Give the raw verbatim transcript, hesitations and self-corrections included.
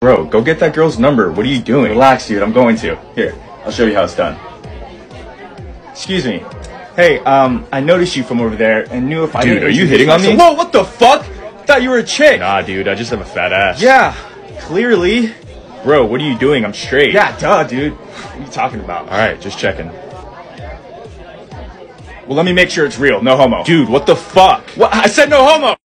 Bro, go get that girl's number. What are you doing? Relax, dude. I'm going to. Here, I'll show you how it's done. Excuse me. Hey, um, I noticed you from over there and knew if I... Dude, are you hitting on me? Whoa, what the fuck? Thought you were a chick. Nah, dude, I just have a fat ass. Yeah, clearly. Bro, what are you doing? I'm straight. Yeah, duh, dude. What are you talking about? Alright, just checking. Well, let me make sure it's real. No homo. Dude, what the fuck? What? I said no homo!